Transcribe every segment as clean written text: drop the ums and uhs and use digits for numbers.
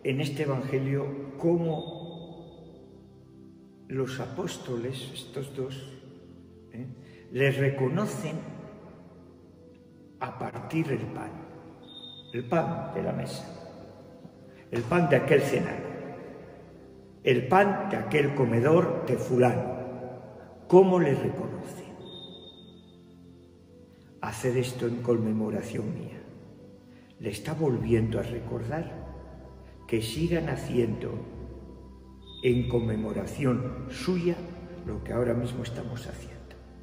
en este Evangelio cómo los apóstoles, estos dos, les reconocen a partir el pan de la mesa, el pan de aquel cenáculo, el pan de aquel comedor de fulano. ¿Cómo les reconoce? Hacer esto en conmemoración mía. Le está volviendo a recordar que sigan haciendo en conmemoración suya lo que ahora mismo estamos haciendo.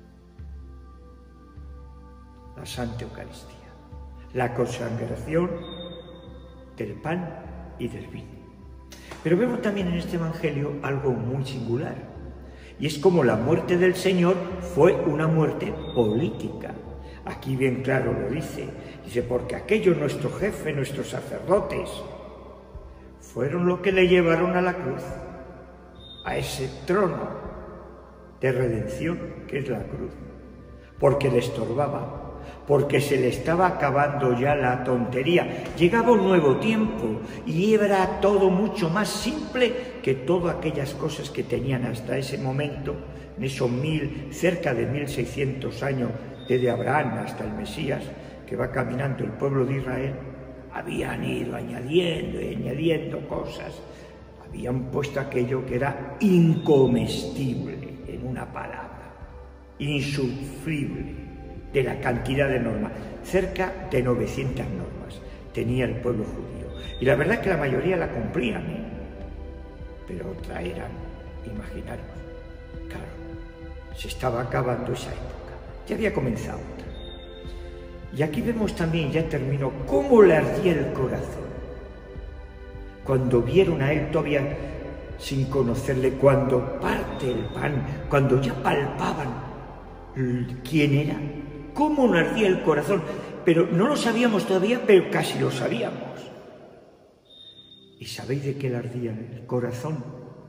La Santa Eucaristía, la consagración del pan y del vino. Pero vemos también en este Evangelio algo muy singular, y es como la muerte del Señor fue una muerte política. Aquí bien claro lo dice, porque aquellos nuestros jefes, nuestros sacerdotes, fueron los que le llevaron a la cruz, a ese trono de redención que es la cruz, porque le estorbaba, porque se le estaba acabando ya la tontería. Llegaba un nuevo tiempo y era todo mucho más simple que todas aquellas cosas que tenían hasta ese momento, en esos cerca de 1600 años desde Abraham hasta el Mesías, que va caminando el pueblo de Israel. Habían ido añadiendo y añadiendo cosas, habían puesto aquello que era incomestible, en una palabra, insufrible, de la cantidad de normas, cerca de 900 normas tenía el pueblo judío, y la verdad es que la mayoría la cumplían, pero otra eran, imaginaros, claro, se estaba acabando esa época, ya había comenzado otra. Y aquí vemos también, ya terminó, cómo le ardía el corazón cuando vieron a él todavía sin conocerle, cuando parte el pan, cuando ya palpaban quién era, cómo le ardía el corazón, pero no lo sabíamos todavía, pero casi lo sabíamos. ¿Y sabéis de qué le ardía el corazón?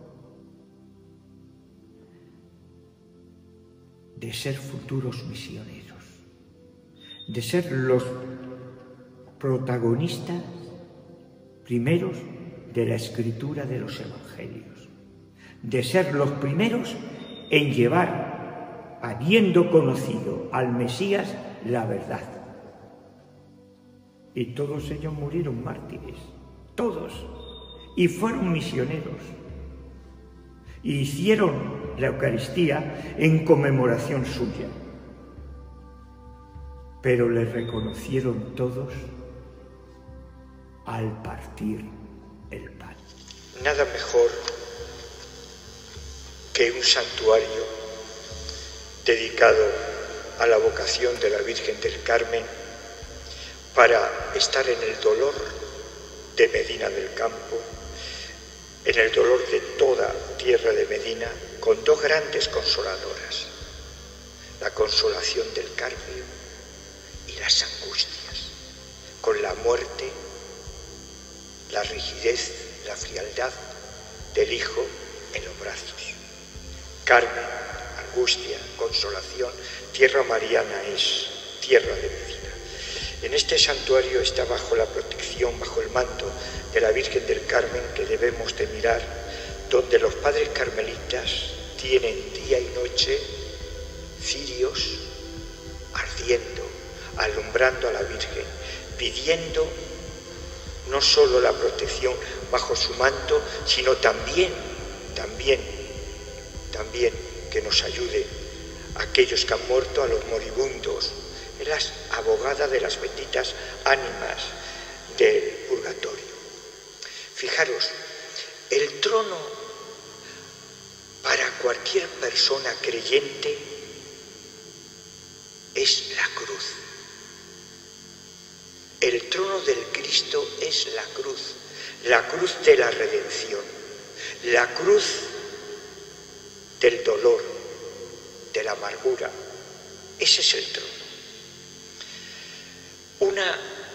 De ser futuros misioneros, de ser los protagonistas primeros de la escritura de los evangelios, de ser los primeros en llevar, habiendo conocido al Mesías, la verdad. Y todos ellos murieron mártires, todos, y fueron misioneros. Y hicieron la Eucaristía en conmemoración suya. Pero le reconocieron todos al partir el pan. Nada mejor que un santuario dedicado a la vocación de la Virgen del Carmen para estar en el dolor de Medina del Campo, en el dolor de toda tierra de Medina, con dos grandes consoladoras, la consolación del Carmen y las angustias, con la muerte, la rigidez, la frialdad del Hijo en los brazos. Carmen, angustia, consolación, tierra mariana es tierra de Medina. En este santuario está bajo la protección, bajo el manto de la Virgen del Carmen, que debemos de mirar, donde los padres carmelitas tienen día y noche cirios ardiendo, alumbrando a la Virgen, pidiendo no solo la protección bajo su manto, sino también que nos ayude a aquellos que han muerto, a los moribundos. Es la abogada de las benditas ánimas del purgatorio. Fijaros, el trono para cualquier persona creyente es la cruz. El trono del Cristo es la cruz de la redención, la cruz del dolor, de la amargura. Ese es el trono. Una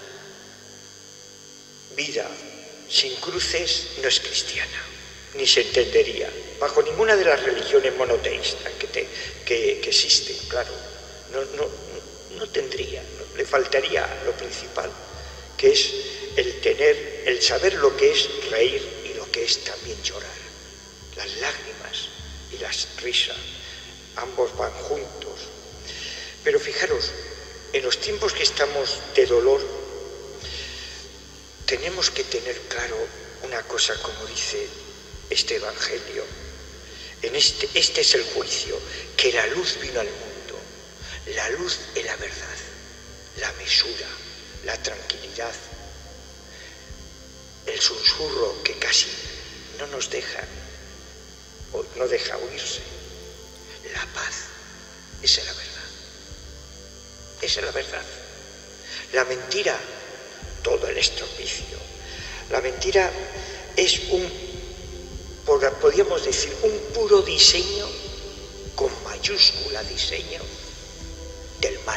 vida sin cruces no es cristiana, ni se entendería, bajo ninguna de las religiones monoteístas que existen, claro. No tendría, le faltaría lo principal, que es el saber lo que es reír y lo que es también llorar. Las lágrimas y las risas, ambos van juntos. Pero fijaros, en los tiempos que estamos de dolor, tenemos que tener claro una cosa, como dice este Evangelio. Este es el juicio, que la luz vino al mundo. La luz es la verdad, la mesura, la tranquilidad, el susurro que casi no nos deja, o no deja oírse. La paz, esa es la verdad. Esa es la verdad. La mentira, todo el estropicio. La mentira es podríamos decir, un puro diseño, con mayúscula diseño, del mal.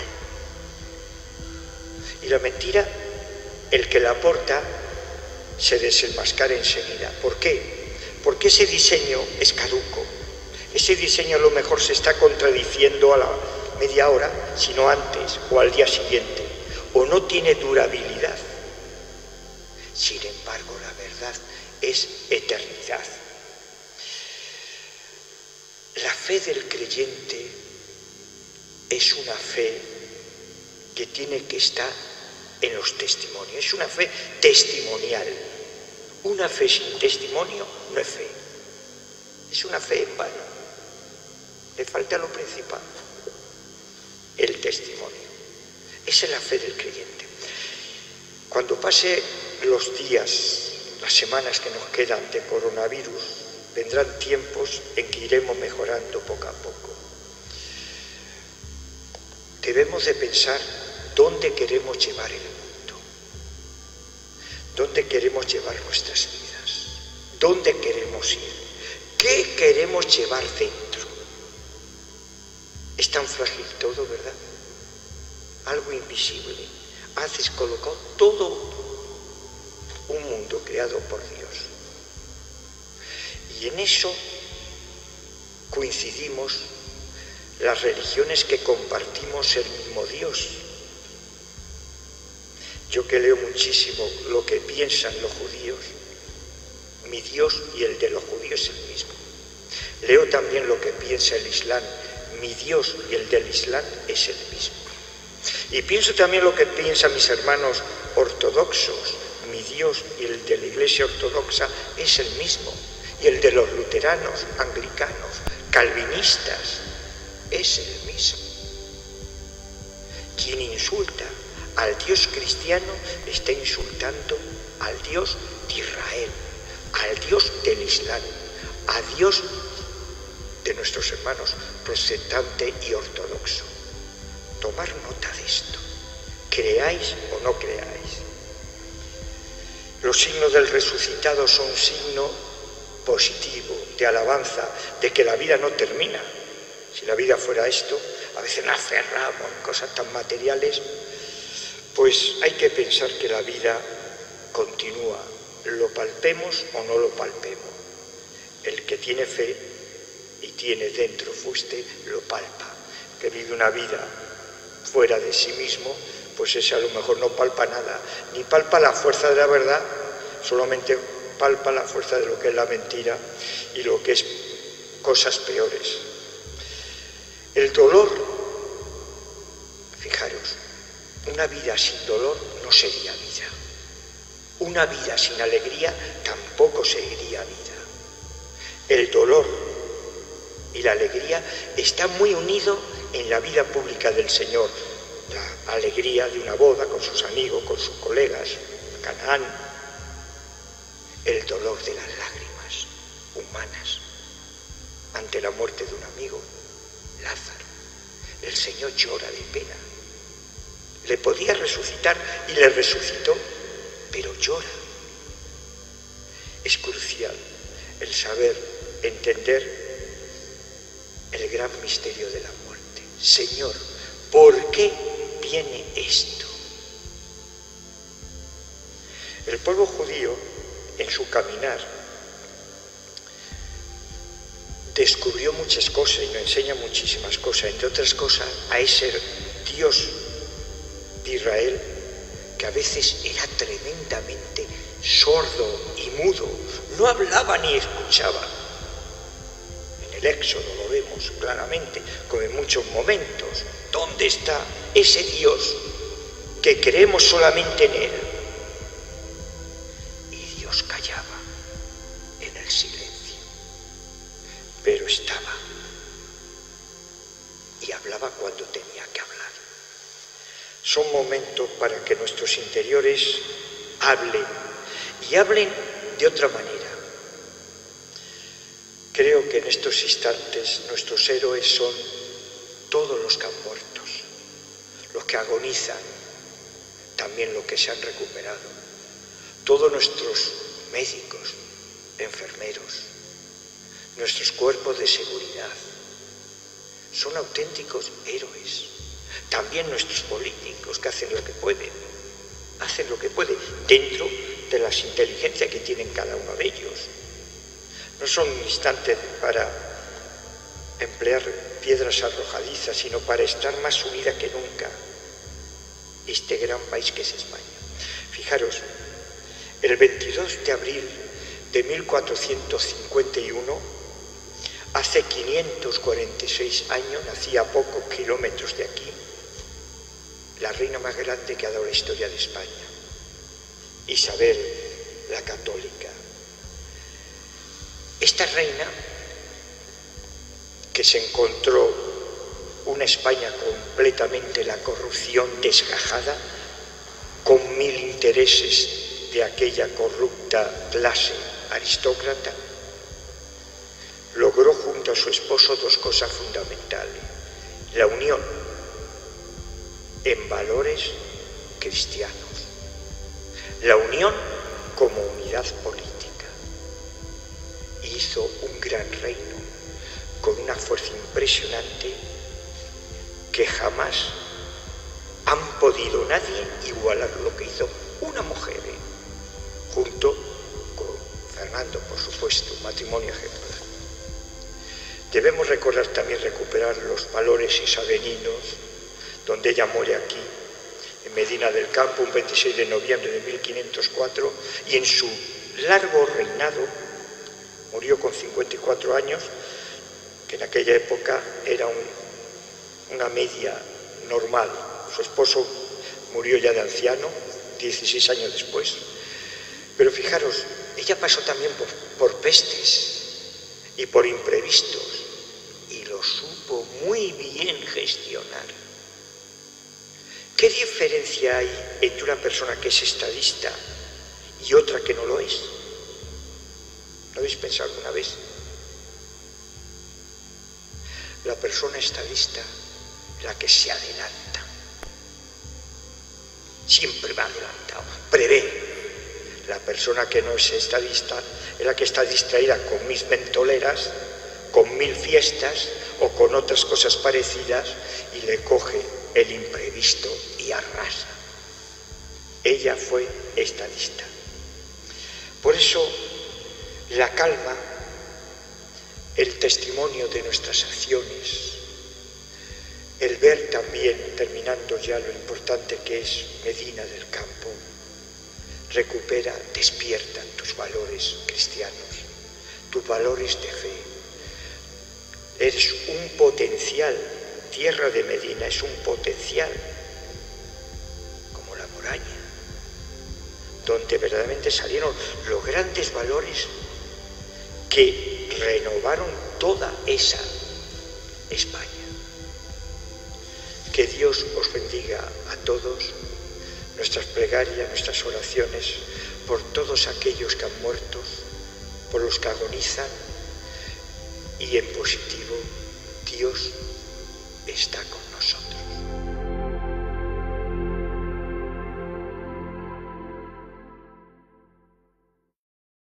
Y la mentira, el que la aporta, se desenmascara enseguida. ¿Por qué? Porque ese diseño es caduco. Ese diseño a lo mejor se está contradiciendo a la media hora, sino antes o al día siguiente, o no tiene durabilidad. Sin embargo, la verdad es eternidad. La fe del creyente es una fe que tiene que estar en los testimonios, es una fe testimonial. Una fe sin testimonio no es fe, es una fe en vano, le falta lo principal, el testimonio. Esa es la fe del creyente. Cuando pase los días, las semanas que nos quedan de coronavirus, vendrán tiempos en que iremos mejorando poco a poco. Debemos de pensar dónde queremos llevar el mundo, dónde queremos llevar nuestras vidas, dónde queremos ir, qué queremos llevar dentro. Es tan frágil todo, ¿verdad? Algo invisible. Ha descolocado todo un mundo creado por Dios. Y en eso coincidimos las religiones que compartimos el mismo Dios. Yo que leo muchísimo lo que piensan los judíos, mi Dios y el de los judíos es el mismo. Leo también lo que piensa el Islam, mi Dios y el del Islam es el mismo. Y pienso también lo que piensan mis hermanos ortodoxos, mi Dios y el de la Iglesia Ortodoxa es el mismo. Y el de los luteranos, anglicanos, calvinistas, es el mismo. Quien insulta al Dios cristiano está insultando al Dios de Israel, al Dios del Islam, a Dios de nuestros hermanos protestante y ortodoxo. Tomar nota de esto, creáis o no creáis. Los signos del resucitado son signo positivo, de alabanza, de que la vida no termina. Si la vida fuera esto, a veces nos aferramos en cosas tan materiales, pues hay que pensar que la vida continúa, lo palpemos o no lo palpemos. El que tiene fe y tiene dentro fuste, lo palpa. Que vive una vida fuera de sí mismo, pues ese a lo mejor no palpa nada, ni palpa la fuerza de la verdad, solamente palpa la fuerza de lo que es la mentira y lo que es cosas peores. El dolor, fijaros, una vida sin dolor no sería vida. Una vida sin alegría tampoco sería vida. El dolor y la alegría están muy unidos en la vida pública del Señor. La alegría de una boda con sus amigos, con sus colegas, Canaán. El dolor de las lágrimas humanas ante la muerte de un amigo, Lázaro. El Señor llora de pena. Le podía resucitar y le resucitó, pero llora. Es crucial el saber entender el gran misterio de la muerte. Señor, ¿por qué viene esto? El pueblo judío, en su caminar, descubrió muchas cosas y nos enseña muchísimas cosas, entre otras cosas a ese Dios de Israel que a veces era tremendamente sordo y mudo, no hablaba ni escuchaba. En el Éxodo lo vemos claramente, como en muchos momentos. ¿Dónde está ese Dios que creemos solamente en Él? Y Dios callaba en el silencio, pero estaba y hablaba cuando tenía que hablar. Son momentos para que nuestros interiores hablen y hablen de otra manera. Creo que en estos instantes nuestros héroes son todos los que han muerto, los que agonizan, también los que se han recuperado, todos nuestros médicos, enfermeros, nuestros cuerpos de seguridad, son auténticos héroes. También nuestros políticos que hacen lo que pueden dentro de las inteligencias que tienen cada uno de ellos. No son instantes para emplear piedras arrojadizas, sino para estar más unida que nunca este gran país que es España. Fijaros, el 22 de abril de 1451, hace 546 años, nacía a pocos kilómetros de aquí, la reina más grande que ha dado la historia de España, Isabel la Católica. Esta reina, que se encontró una España completamente la corrupción desgajada, con 1000 intereses de aquella corrupta clase aristócrata, logró junto a su esposo dos cosas fundamentales: la unión en valores cristianos, la unión como unidad política. Hizo un gran reino con una fuerza impresionante que jamás han podido nadie igualar lo que hizo una mujer, junto con Fernando, por supuesto, un matrimonio ejemplar. Debemos recordar también recuperar los valores isabelinos, donde ella muere aquí, en Medina del Campo, un 26 de noviembre de 1504, y en su largo reinado, murió con 54 años, que en aquella época era una media normal. Su esposo murió ya de anciano, 16 años después. Pero fijaros, ella pasó también por pestes y por imprevistos, y lo supo muy bien gestionar. ¿Qué diferencia hay entre una persona que es estadista y otra que no lo es? ¿Lo habéis pensado alguna vez? La persona estadista es la que se adelanta, siempre va adelantado, prevé. La persona que no es estadista es la que está distraída con 1000 ventoleras, con 1000 fiestas o con otras cosas parecidas, y le coge el imprevisto y arrasa. Ella fue estadista. Por eso la calma, el testimonio de nuestras acciones, el ver también, terminando ya, lo importante que es Medina del Campo, recupera, despierta tus valores cristianos, tus valores de fe. Eres un potencial. Tierra de Medina es un potencial, como la muralla, donde verdaderamente salieron los grandes valores que renovaron toda esa España. Que Dios os bendiga a todos, nuestras plegarias, nuestras oraciones, por todos aquellos que han muerto, por los que agonizan, y en positivo, Dios está con